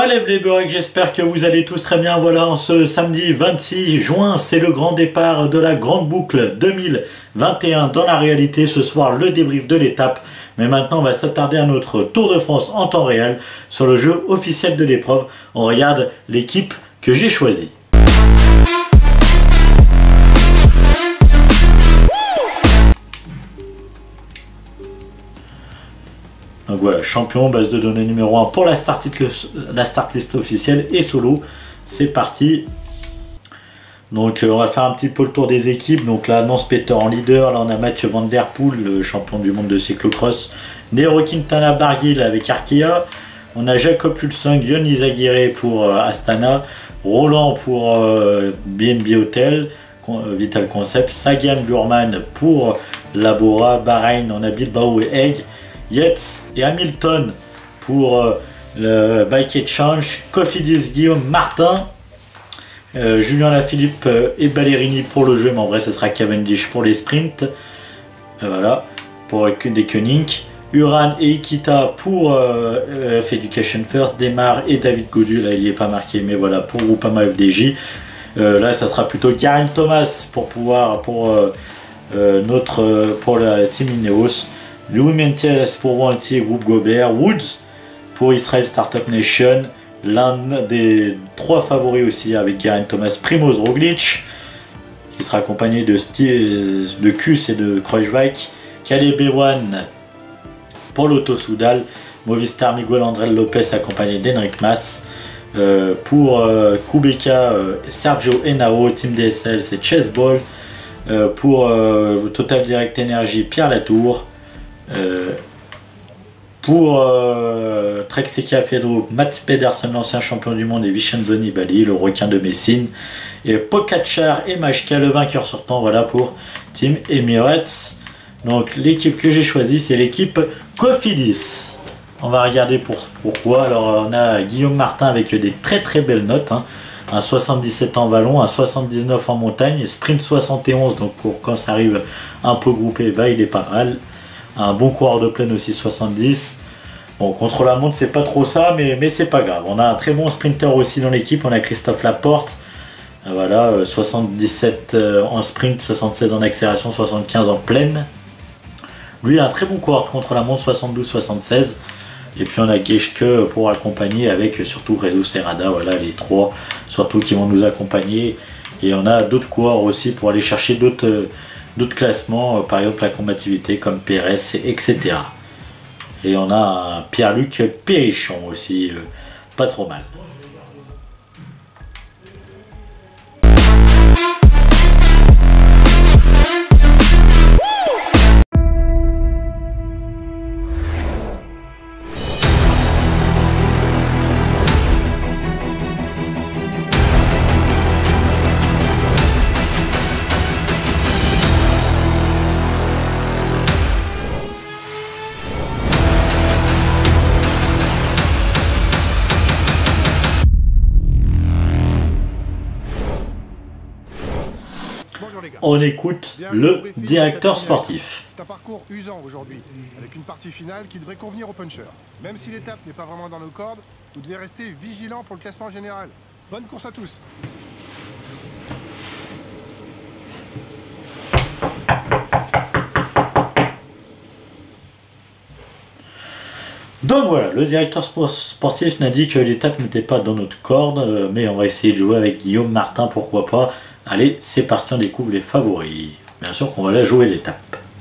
Relève les beureks, j'espère que vous allez tous très bien. Voilà, en ce samedi 26 juin, c'est le grand départ de la grande boucle 2021 dans la réalité. Ce soir, le débrief de l'étape. Mais maintenant, on va s'attarder à notre Tour de France en temps réel sur le jeu officiel de l'épreuve. On regarde l'équipe que j'ai choisie. Donc voilà, champion, base de données numéro 1 pour la start list officielle et solo. C'est parti. Donc on va faire un petit peu le tour des équipes. Donc là, Nance Peter en leader. Là, on a Mathieu Van Der Poel, le champion du monde de cyclocross. Nero Quintana Barguil avec Arkea. On a Jacob Fulsang, Yon Izagirre pour Astana. Roland pour BNB Hotel, Vital Concept. Sagan Burman pour Labora. Bahreïn, on a Bilbao et Egg. Yates et Hamilton pour le Bike Exchange, Cofidis, Guillaume Martin, Julien Lafilippe et Ballerini pour le jeu, mais en vrai ce sera Cavendish pour les sprints, voilà, pour des Koenig, Uran et Ikita pour Education First, Demar et David Gaudu, là il n'y est pas marqué, mais voilà, pour Groupama FDJ, là ça sera plutôt Geraint Thomas pour la team Ineos. Louis Mentiès pour Wanty, groupe Gobert. Woods pour Israel Startup Nation. L'un des 3 favoris aussi avec Geraint Thomas, Primoz Roglic, qui sera accompagné de Kuss et de Kreuzweig. Caleb Ewan pour l'Auto Soudal. Movistar Miguel André Lopez accompagné d'Henrik Mas. Pour Kubeka, Sergio Henao. Team DSL, c'est Chase Ball. Pour Total Direct Energy, Pierre Latour. Pour Trek Segafredo, Mats Pedersen, l'ancien champion du monde, et Vincenzo Nibali, le requin de Messine, et Pogačar et Majka, le vainqueur sortant. Voilà pour Team Emirates. Donc l'équipe que j'ai choisie, c'est l'équipe Cofidis. On va regarder pourquoi. Alors on a Guillaume Martin avec des très belles notes, hein. Un 77 en vallon, un 79 en montagne, et sprint 71, donc quand ça arrive un peu groupé, bah, il est pas mal. Un bon coureur de plaine aussi, 70. Bon, contre la montre, c'est pas trop ça, mais c'est pas grave. On a un très bon sprinter aussi dans l'équipe. On a Christophe Laporte. Voilà, 77 en sprint, 76 en accélération, 75 en plaine. Lui a un très bon coureur contre la montre, 72-76. Et puis on a Geschke pour accompagner avec surtout Redu Serrada. Voilà, les 3 surtout qui vont nous accompagner. Et on a d'autres coureurs aussi pour aller chercher d'autres classements, par exemple la combativité comme Pérez, etc. Et on a un Pierre-Luc Périchon aussi, pas trop mal. On écoute le directeur sportif. C'est un parcours usant aujourd'hui, avec une partie finale qui devrait convenir aux punchers. Même si l'étape n'est pas vraiment dans nos cordes, vous devez rester vigilant pour le classement général. Bonne course à tous. Donc voilà, le directeur sportif n'a dit que l'étape n'était pas dans notre corde, mais on va essayer de jouer avec Guillaume Martin, pourquoi pas. Allez, c'est parti, on découvre les favoris. Bien sûr qu'on va la jouer l'étape.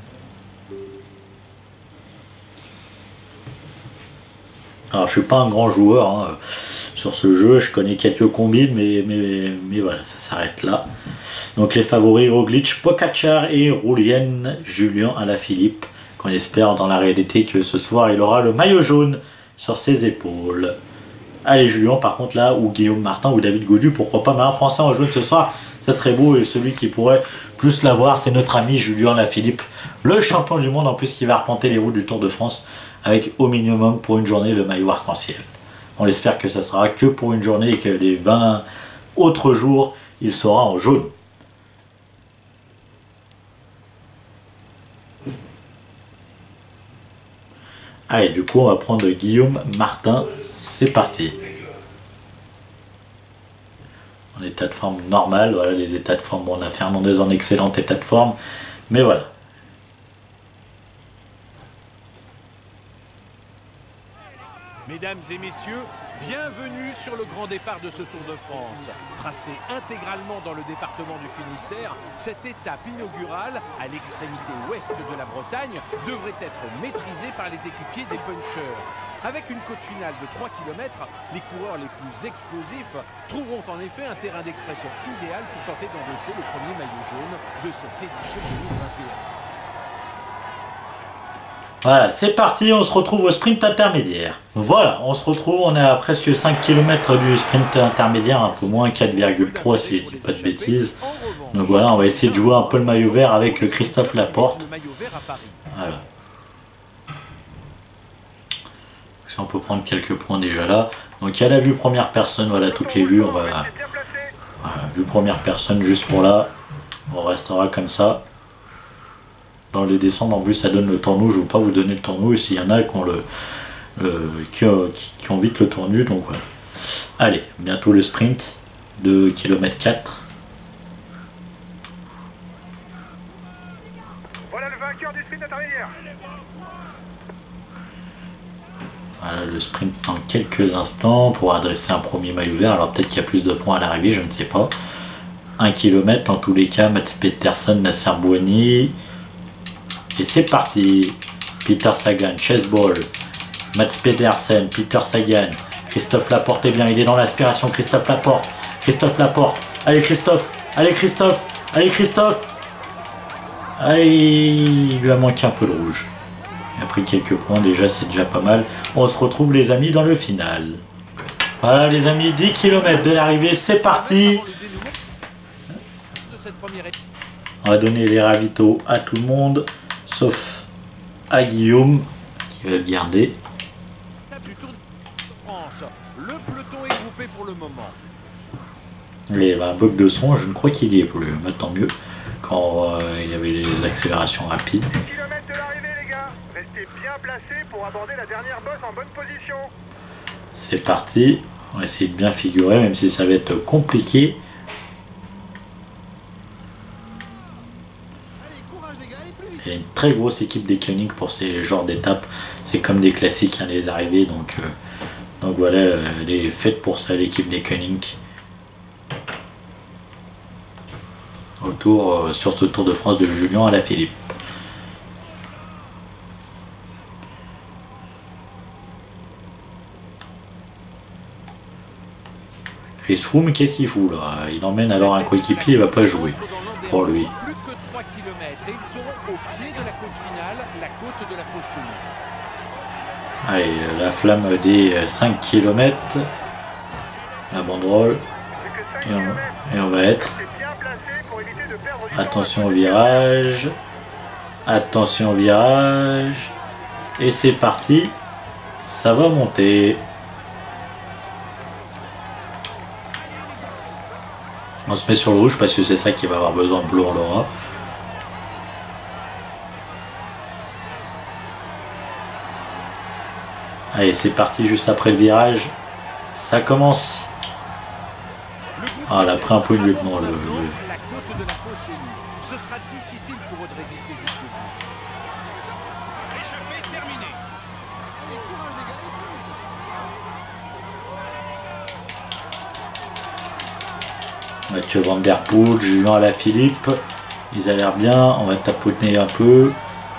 Alors je suis pas un grand joueur hein, sur ce jeu, je connais quelques combines, mais voilà, ça s'arrête là. Donc les favoris Roglic, Pogačar et Julien Alaphilippe, qu'on espère dans la réalité que ce soir il aura le maillot jaune sur ses épaules. Allez Julien par contre là, ou Guillaume Martin ou David Gaudu, pourquoi pas, mais un Français en jaune ce soir, ça serait beau, et celui qui pourrait plus l'avoir, c'est notre ami Julien Lafilippe, le champion du monde en plus, qui va arpenter les routes du Tour de France avec au minimum pour une journée le maillot arc-en-ciel. On espère que ça sera que pour une journée et que les 20 autres jours, il sera en jaune. Allez, du coup, on va prendre Guillaume Martin. C'est parti. en état de forme normal. Voilà, les états de forme, bon, on a Fernandez en excellent état de forme, mais voilà. Mesdames et messieurs, bienvenue sur le grand départ de ce Tour de France. Tracé intégralement dans le département du Finistère, cette étape inaugurale à l'extrémité ouest de la Bretagne devrait être maîtrisée par les équipiers des punchers. Avec une côte finale de 3 km, les coureurs les plus explosifs trouveront en effet un terrain d'expression idéal pour tenter d'endosser le premier maillot jaune de cette édition 2021. Voilà, c'est parti, on se retrouve au sprint intermédiaire. Voilà, on se retrouve, on est à presque 5 km du sprint intermédiaire, un peu moins, 4,3 si je dis pas de bêtises. Donc voilà, on va essayer de jouer un peu le maillot vert avec Christophe Laporte. Voilà. Si on peut prendre quelques points déjà là. Donc il y a la vue première personne, voilà, toutes les vues, on va... Voilà, vue première personne juste pour là. On restera comme ça. Dans les descentes, en plus, ça donne le temps nu. Je ne veux pas vous donner le temps nu s'il y en a qui ont vite le temps nu. Donc voilà. Allez, bientôt le sprint de km 4. Voilà le vainqueur du sprint intermédiaire. Voilà le sprint dans quelques instants pour adresser un premier maillot vert. Alors peut-être qu'il y a plus de points à l'arrivée, je ne sais pas. 1 km en tous les cas. Mats Pedersen, Nasser Bouhanni. Et c'est parti. Peter Sagan, Chase Ball, Mats Pedersen, Peter Sagan, Christophe Laporte est bien, il est dans l'aspiration, Christophe Laporte, allez Christophe, allez Christophe, allez Christophe. Allez, il lui a manqué un peu de rouge. Il a pris quelques points déjà, c'est déjà pas mal. On se retrouve les amis dans le final. Voilà les amis, 10 km de l'arrivée, c'est parti. On va donner les ravitaux à tout le monde. Sauf à Guillaume qui va le garder. Le peloton est groupé pour le moment. Il y avait un bug de son, je ne crois qu'il y est plus. Mais tant mieux quand il y avait les accélérations rapides. 10 km de l'arrivée les gars. Restez bien placés pour aborder la dernière bosse en bonne position. C'est parti. On va essayer de bien figurer même si ça va être compliqué. Il y a une très grosse équipe des Koenig pour ces genres d'étapes. C'est comme des classiques, hein, les arrivées. Donc voilà, elle est faite pour ça, l'équipe des Koenig. Sur ce Tour de France de Julien Alaphilippe. Chris Froome, qu'est-ce qu'il fout là? Il emmène alors un coéquipier, il va pas jouer pour lui. Et ils seront au pied de la côte finale, la côte de la Fausse-Soumie. Allez, la flamme des 5 km. La banderole. Et on va être. Attention au virage. Attention au virage. Et c'est parti. Ça va monter. On se met sur le rouge parce que c'est ça qui va avoir besoin de bleu, on l'aura. Allez, c'est parti juste après le virage. Ça commence. Ah, elle a pris un peu de lieutenant. La côte de la Fausse-Soumie. Ce sera difficile pour eux de résister jusqu'au bout. Échappée terminée. Mathieu Van Der Poel, Julien Alaphilippe. Ils ont l'air bien. On va tapoter un peu.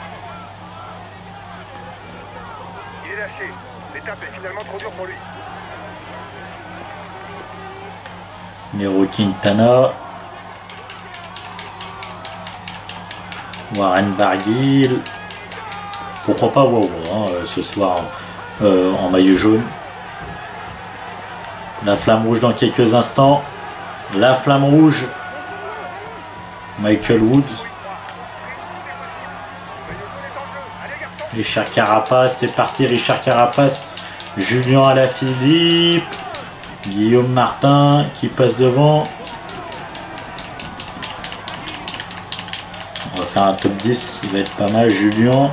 L'étape est finalement trop dure pour lui. Nero Quintana. Warren Barguil. Pourquoi pas Wawa hein, ce soir en maillot jaune. La flamme rouge dans quelques instants. La flamme rouge. Michael Woods. Richard Carapace, c'est parti, Richard Carapace, Julien Alaphilippe, Guillaume Martin qui passe devant. On va faire un top 10, il va être pas mal, Julien.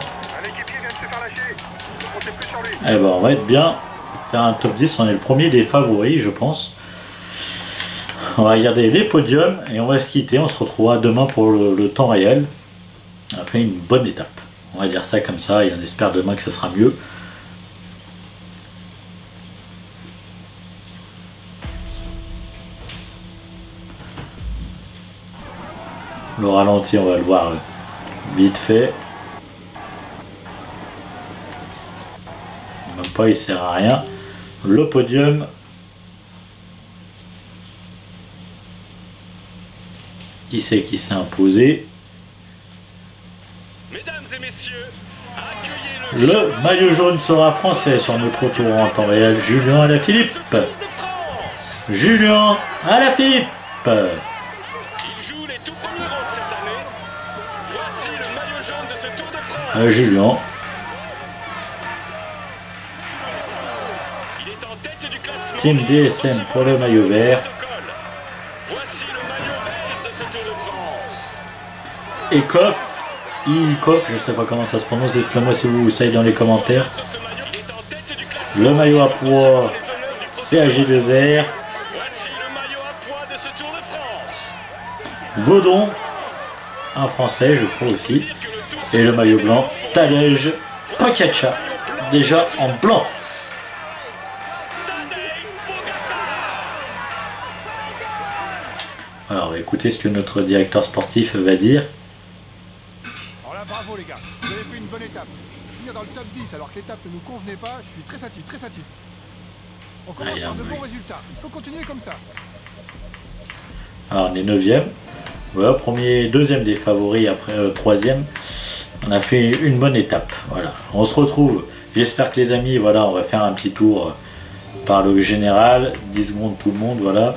Eh ben on va être bien, faire un top 10, on est le premier des favoris je pense. On va regarder les podiums et on va se quitter. On se retrouvera demain pour le temps réel. On a fait une bonne étape. On va dire ça comme ça et on espère demain que ça sera mieux. Le ralenti, on va le voir vite fait. Même pas, il sert à rien. Le podium. Qui c'est qui s'est imposé? Mesdames et messieurs, accueillez Le maillot jaune sera français sur notre tour en temps réel. Julien Alaphilippe. Julien Alaphilippe. Il joue les tout premiers rôles cette année. Voici le maillot jaune de ce Tour de France. Julien. Il est en tête du classement. Team DSM pour le maillot vert. Voici le maillot vert de ce Tour de France. Ikoff, je sais pas comment ça se prononce, dites-le-moi si vous savez dans les commentaires. Ce maillot est en tête du classement. Le maillot à poids, CAG2R. Voici le maillot à poids de ce Tour de France. Godon, un français je crois aussi. Et le maillot blanc, Tadej Pogačar, déjà en blanc. Alors on va écouter ce que notre directeur sportif va dire. Alors là, bravo les gars, vous avez fait une bonne étape. Finir dans le top 10 alors que l'étape ne nous convenait pas, je suis très satisfait, très satisfait. On commence par de bons résultats, il faut continuer comme ça. Alors on est 9e. Voilà, premier, deuxième des favoris après troisième. On a fait une bonne étape. Voilà, on se retrouve. J'espère que les amis, voilà, on va faire un petit tour par le général. 10 secondes tout le monde, voilà.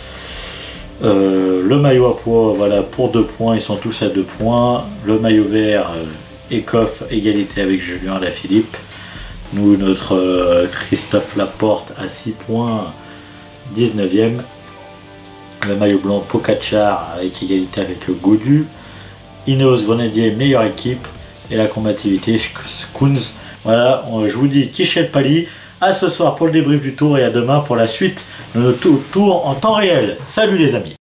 Le maillot à poids, voilà, pour 2 points, ils sont tous à 2 points. Le maillot vert, Ikoff, égalité avec Julien Alaphilippe. Nous, notre Christophe Laporte à 6 points, 19e. Le maillot blanc, Pogačar avec égalité avec Gaudu. Ineos Grenadier, meilleure équipe. Et la combativité, Skouns. Voilà, je vous dis Kishel Pali. À ce soir pour le débrief du tour et à demain pour la suite de notre tour en temps réel. Salut les amis.